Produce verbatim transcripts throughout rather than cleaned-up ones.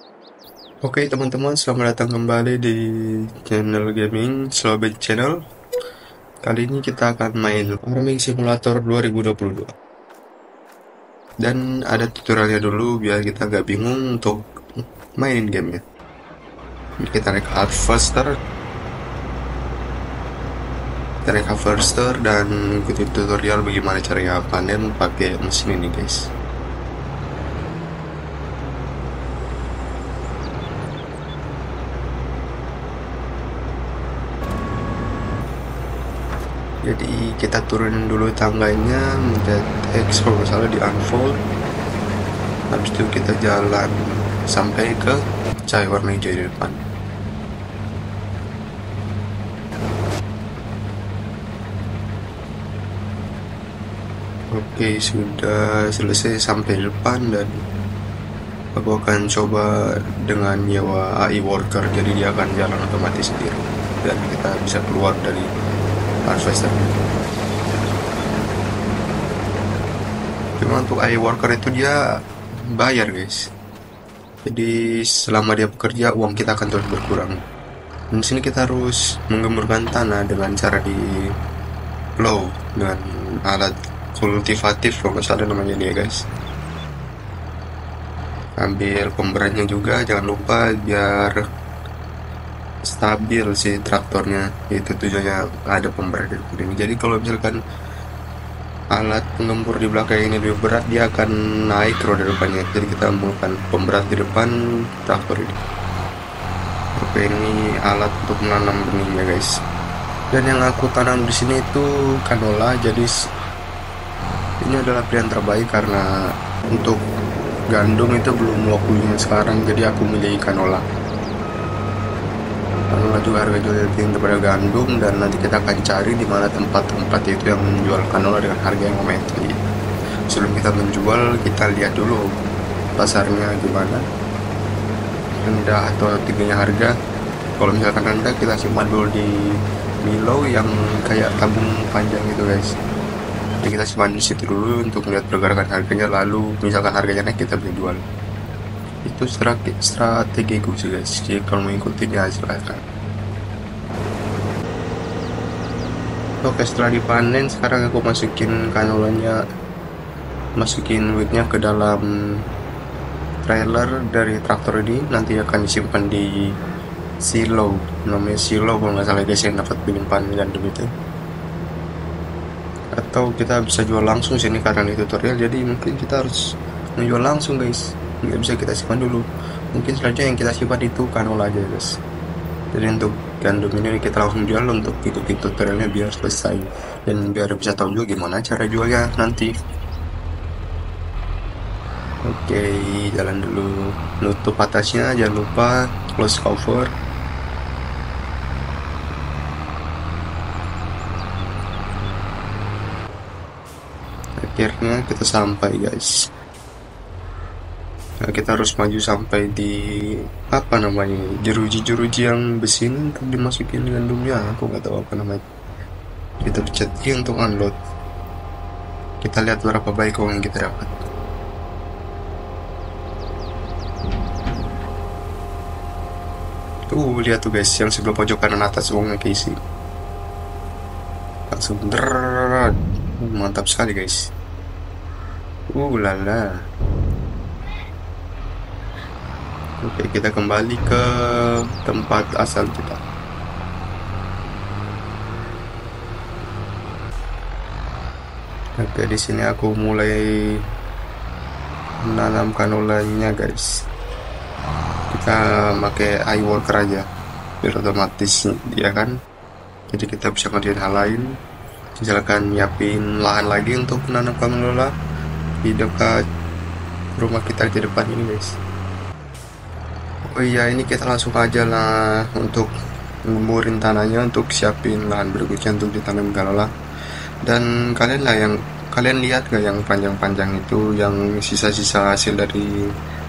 Oke teman-teman, selamat datang kembali di channel gaming Slowbit Channel. Kali ini kita akan main Farming Simulator dua ribu dua puluh dua. Dan ada tutorialnya dulu biar kita gak bingung untuk mainin gamenya. Kita naik Harvester, kita naik Harvester dan ikuti tutorial bagaimana caranya panen pakai mesin ini guys. Jadi kita turunin dulu tangganya, mencet X kalau nggak salah di unfold. Habis itu kita jalan sampai ke cahaya warna hijau di depan. Oke, sudah selesai sampai di depan dan aku akan coba dengan nyewa A I worker, jadi dia akan jalan otomatis sendiri dan kita bisa keluar dari harvester. Cuma untuk A I worker itu dia bayar guys, jadi selama dia bekerja uang kita akan terus berkurang. Dan di sini kita harus menggemburkan tanah dengan cara di plow dengan alat kultivatif kalau nggak salah namanya dia guys. Ambil pemberatnya juga, jangan lupa biar stabil si traktornya, itu tujuannya ada pemberat di depan ini. Jadi kalau misalkan alat penggembur di belakang ini lebih berat, dia akan naik roda depannya, jadi kita menggunakan pemberat di depan traktor ini. Oke, ini alat untuk menanam benihnya guys. Dan yang aku tanam di sini itu canola, jadi ini adalah pilihan terbaik karena untuk gandum itu belum waktunya sekarang, jadi aku milih canola. Canola juga harga jual lebih tinggi daripada gandum, dan nanti kita akan cari di mana tempat-tempat itu yang menjual canola dengan harga yang lumayan tinggi. Sebelum kita menjual, kita lihat dulu pasarnya gimana, rendah atau tingginya harga. Kalau misalkan rendah, kita simpan dulu di Milo yang kayak tabung panjang gitu guys. Jadi kita simpan di situ dulu untuk melihat pergerakan harganya, lalu misalkan harganya naik kita beli jual. Itu strategi strategiku sih guys, jadi kalau mau ikutin ya silahkan. Oke, setelah dipanen sekarang aku masukin kanolanya, masukin wheatnya ke dalam trailer dari traktor ini, nanti akan disimpan di silo, namanya silo kalau nggak salah guys, yang dapat penyimpanan gandum itu. Atau kita bisa jual langsung sini karena ini tutorial, jadi mungkin kita harus menjual langsung guys, nggak bisa kita simpan dulu. Mungkin selanjutnya yang kita simpan itu canola aja guys. Jadi untuk gandum ini kita langsung jual untuk ikuti tutorialnya biar selesai dan biar bisa tahu juga gimana cara jualnya nanti. Oke, jalan dulu, nutup atasnya, jangan lupa close cover. Akhirnya kita sampai guys. Nah, kita harus maju sampai di apa namanya, jeruji-jeruji yang besi ini untuk dimasukin gandumnya, aku nggak tahu apa namanya. Kita pencet I untuk unload. Kita lihat berapa baik uang yang kita dapat. Tuh lihat tuh guys, yang sebelah pojok kanan atas uangnya keisi langsung der, mantap sekali guys. Uh lala. Oke, kita kembali ke tempat asal kita. Oke, di sini aku mulai menanam kanolanya guys. Kita pakai A I worker aja biar otomatis dia kan, jadi kita bisa ngerjain hal lain, misalkan nyiapin lahan lagi untuk menanam canola di dekat rumah kita di depan ini guys. Oh iya, ini kita langsung aja lah untuk ngemurin tanahnya untuk siapin lahan berikutnya untuk ditanam canola. Dan kalian lah yang kalian lihat gak yang panjang-panjang itu, yang sisa-sisa hasil dari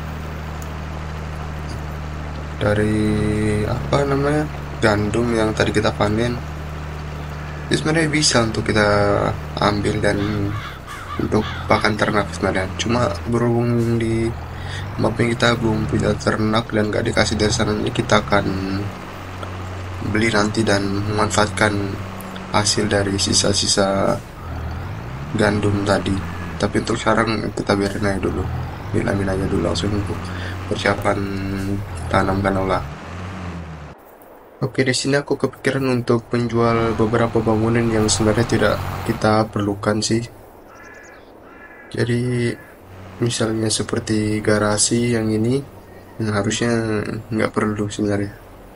dari apa namanya, gandum yang tadi kita panen. Itu sebenarnya bisa untuk kita ambil dan untuk pakan ternak sebenarnya, cuma berhubung di Maupun kita belum punya ternak dan gak dikasih dari sana, ini kita akan beli nanti dan memanfaatkan hasil dari sisa-sisa gandum tadi. Tapi untuk sekarang kita biarin aja dulu, dinamin aja dulu langsung untuk persiapan tanam canola. Oke, di sini aku kepikiran untuk menjual beberapa bangunan yang sebenarnya tidak kita perlukan sih. Jadi misalnya seperti garasi yang ini, yang harusnya nggak perlu sebenarnya.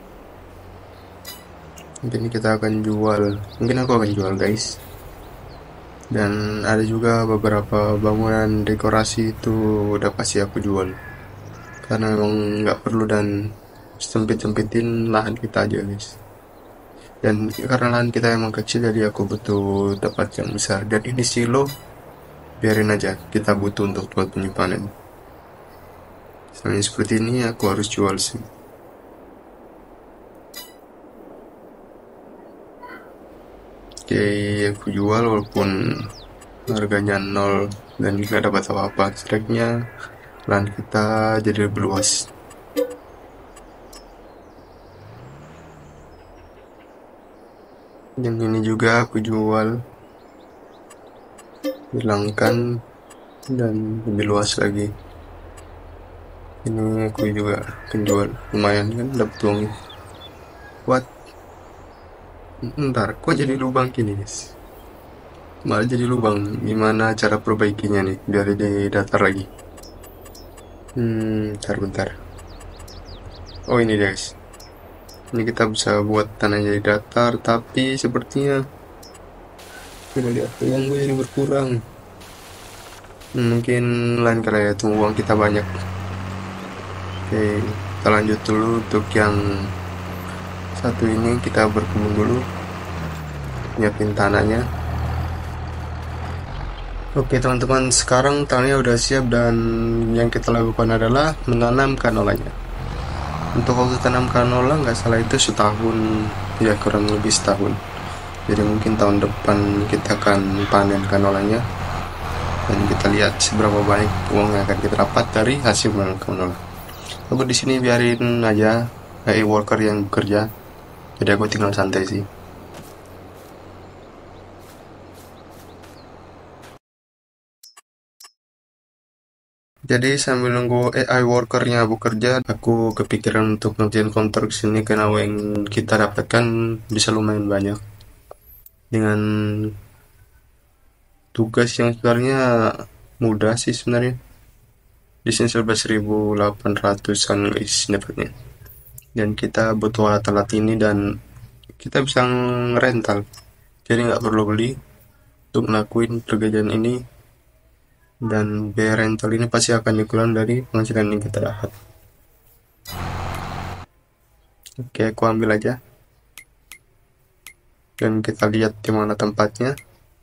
Mungkin kita akan jual, mungkin aku akan jual guys. Dan ada juga beberapa bangunan dekorasi itu udah pasti aku jual, karena memang nggak perlu dan sempit-sempitin lahan kita aja guys. Dan karena lahan kita emang kecil, jadi aku butuh tempat yang besar. Dan ini silo, biarin aja, kita butuh untuk buat penyimpanan. Misalnya seperti ini aku harus jual sih. Oke, aku jual walaupun harganya nol dan nggak dapat apa-apa. Setidaknya lahan kita jadi lebih luas. Dan ini juga aku jual, hilangkan dan lebih luas lagi. Ini aku juga akan jual, lumayan kan dapat uangnya. What? Ntar kok jadi lubang gini guys? Malah jadi lubang. Gimana cara perbaikinya nih biar di datar lagi? Hmm, bentar bentar. Oh ini guys. Ini kita bisa buat tanah jadi datar, tapi sepertinya kita lihat uang gue jadi berkurang. Hmm, mungkin lain kali ya, tunggu uang kita banyak. Oke, kita lanjut dulu untuk yang satu ini, kita berkebun dulu, nyiapin tanahnya. Oke teman-teman, sekarang tanahnya udah siap dan yang kita lakukan adalah menanam kanolanya. Untuk waktu tanam canola nggak salah itu setahun, ya kurang lebih setahun. Jadi mungkin tahun depan kita akan panen canolanya dan kita lihat seberapa banyak uang yang akan kita dapat dari hasil menanam canola. Aku di sini biarin aja A I worker yang bekerja, jadi aku tinggal santai sih. Jadi sambil nunggu A I workernya bekerja, aku kepikiran untuk ngerjain kontrak sini karena uang yang kita dapatkan bisa lumayan banyak dengan tugas yang sebenarnya mudah sih sebenarnya. Di sini sebelas ribu delapan ratusan guys dapatnya. Dan kita butuh alat-alat ini dan kita bisa ngerental. Jadi nggak perlu beli untuk ngelakuin pekerjaan ini. Dan biaya rental ini pasti akan dikurangi dari penghasilan yang kita dapat. Oke, aku ambil aja. Dan kita lihat di mana tempatnya.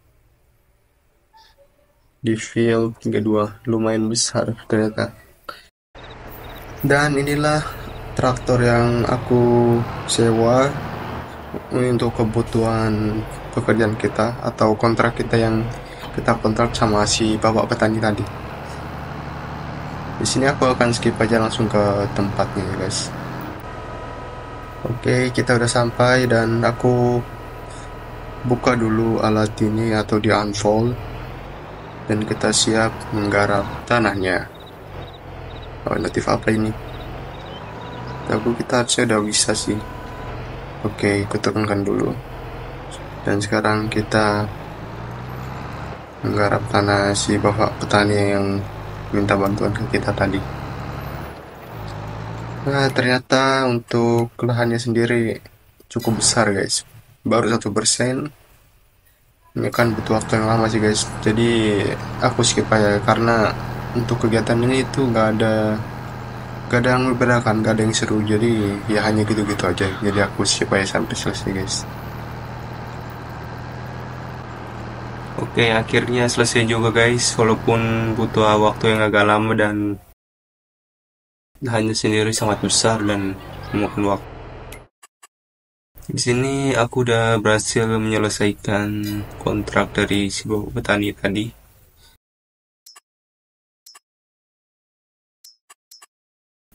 Di field tiga puluh dua, lumayan besar ternyata. Dan inilah traktor yang aku sewa untuk kebutuhan pekerjaan kita atau kontrak kita yang kita kontrak sama si bapak petani tadi. Di sini aku akan skip aja langsung ke tempatnya ya guys. Oke, kita udah sampai dan aku buka dulu alat ini atau di unfold dan kita siap menggarap tanahnya. Oh, notif apa ini? Aku kita harusnya udah bisa sih. Oke, aku turunkan dulu. Dan sekarang kita menggarap tanah si bapak petani yang minta bantuan ke kita tadi. Nah, ternyata untuk lahannya sendiri cukup besar guys. Baru satu persen. Ini kan butuh waktu yang lama sih guys, jadi aku skip aja karena untuk kegiatan ini itu nggak ada nggak ada yang membedakan, nggak ada yang seru, jadi ya hanya gitu-gitu aja, jadi aku skip aja sampai selesai guys. Oke, akhirnya selesai juga guys, walaupun butuh waktu yang agak lama dan lahannya sendiri sangat besar dan memakan waktu. Di sini aku udah berhasil menyelesaikan kontrak dari si bapak petani tadi.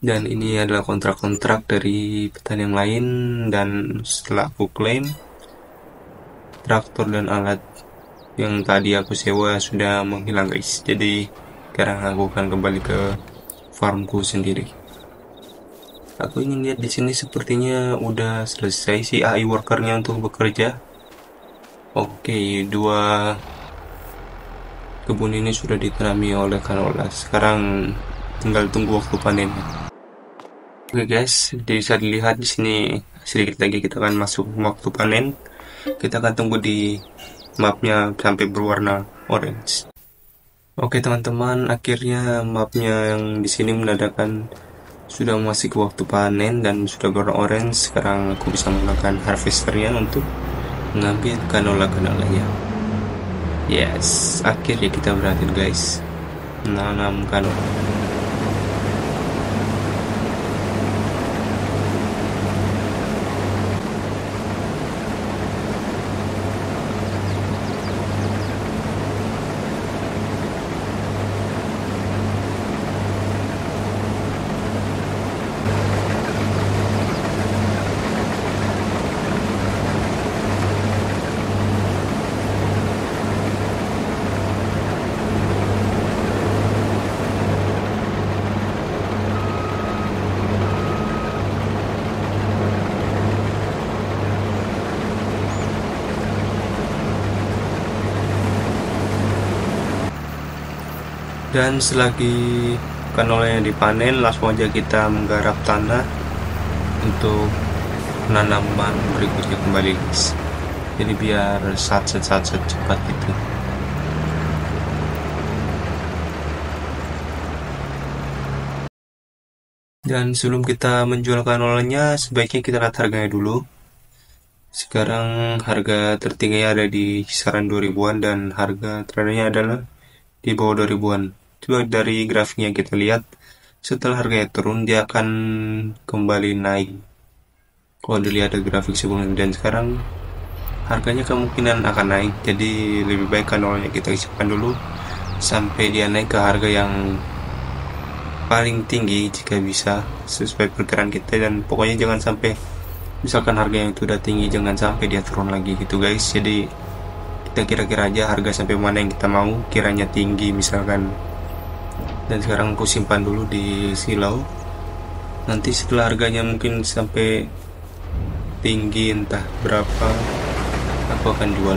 Dan ini adalah kontrak-kontrak dari petani yang lain, dan setelah aku klaim, traktor dan alat yang tadi aku sewa sudah menghilang guys. Jadi sekarang aku akan kembali ke farmku sendiri. Aku ingin lihat di sini sepertinya udah selesai si A I workernya untuk bekerja. Oke, dua kebun ini sudah ditanami oleh canola. Sekarang tinggal tunggu waktu panennya. Oke guys, bisa dilihat di sini sedikit lagi kita akan masuk waktu panen. Kita akan tunggu di mapnya sampai berwarna orange. Oke teman-teman, akhirnya mapnya yang di sini menandakan sudah masuk ke waktu panen dan sudah berwarna orange. Sekarang aku bisa menggunakan harvesternya untuk mengambil canola-canolanya. Yes, akhirnya kita berhasil guys menanam canola. Dan selagi kanolanya dipanen, langsung aja kita menggarap tanah untuk penanaman berikutnya kembali guys. Jadi biar sat-sat-sat cepat gitu. Dan sebelum kita menjual kanolanya, sebaiknya kita lihat harganya dulu. Sekarang harga tertingginya ada di kisaran dua ribuan dan harga terendahnya adalah di bawah dua ribuan. Coba dari grafiknya kita lihat, setelah harganya turun dia akan kembali naik. Kalau dilihat dari grafik sebelumnya dan sekarang, harganya kemungkinan akan naik. Jadi lebih baik kanalnya kita simpan dulu sampai dia naik ke harga yang paling tinggi jika bisa sesuai perkiraan kita. Dan pokoknya jangan sampai, misalkan harga yang sudah tinggi jangan sampai dia turun lagi gitu guys. Jadi kita kira-kira aja harga sampai mana yang kita mau, kiranya tinggi misalkan. Dan sekarang aku simpan dulu di silau. Nanti setelah harganya mungkin sampai tinggi entah berapa, aku akan jual.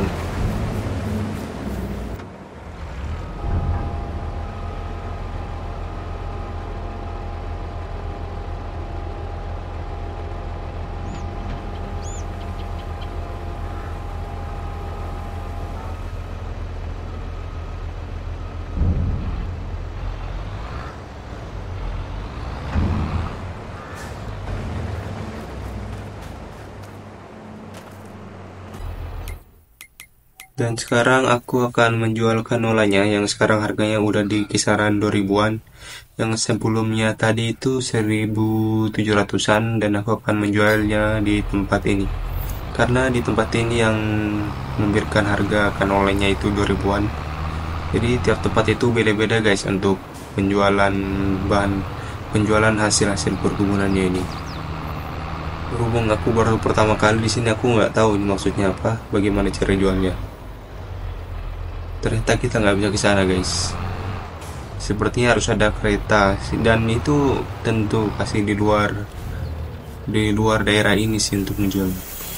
Dan sekarang aku akan menjual kanolanya yang sekarang harganya udah di kisaran dua ribuan. Yang sebelumnya tadi itu seribu tujuh ratusan dan aku akan menjualnya di tempat ini. Karena di tempat ini yang memberikan harga kanolanya itu dua ribuan. Jadi tiap tempat itu beda-beda guys untuk penjualan bahan, penjualan hasil-hasil perkebunannya ini. Berhubung aku baru pertama kali di sini, aku nggak tahu ini maksudnya apa, bagaimana cara jualnya. Ternyata kita nggak bisa ke sana guys. Sepertinya harus ada kereta dan itu tentu pasti di luar di luar daerah ini sih untuk menjual.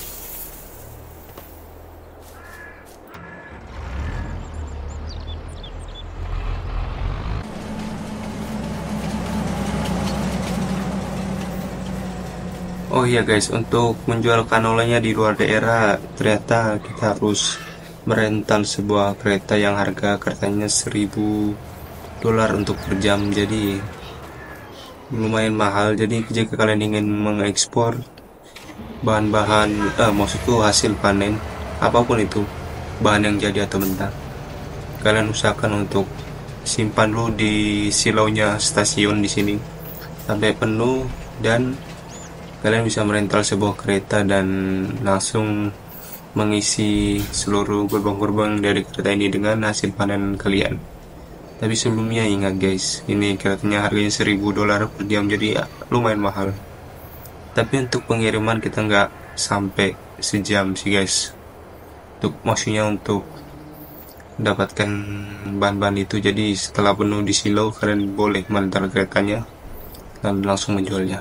Oh iya guys, untuk menjual kanolanya di luar daerah ternyata kita harus merental sebuah kereta yang harga keretanya seribu dolar untuk per jam. Jadi lumayan mahal. Jadi jika kalian ingin mengekspor bahan-bahan eh, maksudku hasil panen apapun itu, bahan yang jadi atau mentah, kalian usahakan untuk simpan dulu di silaunya stasiun di sini sampai penuh, dan kalian bisa merental sebuah kereta dan langsung mengisi seluruh gerbong-gerbong dari kereta ini dengan hasil panen kalian. Tapi sebelumnya ingat guys, ini katanya harganya seribu dolar per jam, jadi ya, lumayan mahal. Tapi untuk pengiriman kita nggak sampai sejam sih guys. Untuk maksudnya untuk dapatkan bahan-bahan itu, jadi setelah penuh di silo kalian boleh mengantar keretanya dan langsung menjualnya.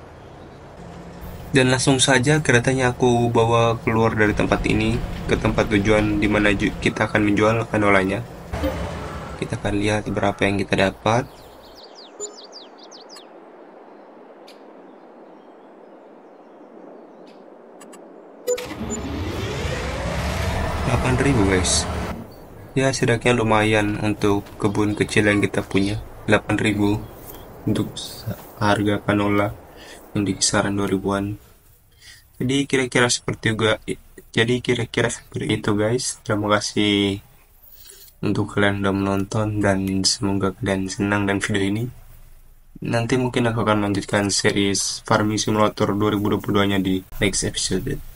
Dan langsung saja keretanya aku bawa keluar dari tempat ini ke tempat tujuan dimana kita akan menjual kanolanya. Kita akan lihat berapa yang kita dapat. delapan ribu guys. Ya setidaknya lumayan untuk kebun kecil yang kita punya. delapan ribu untuk harga kanola yang di kisaran dua ribuan. Jadi kira-kira seperti juga. Jadi kira-kira seperti itu guys. Terima kasih untuk kalian sudah menonton dan semoga kalian senang dengan video ini. Nanti mungkin aku akan melanjutkan series Farming Simulator dua ribu dua puluh dua nya di next episode.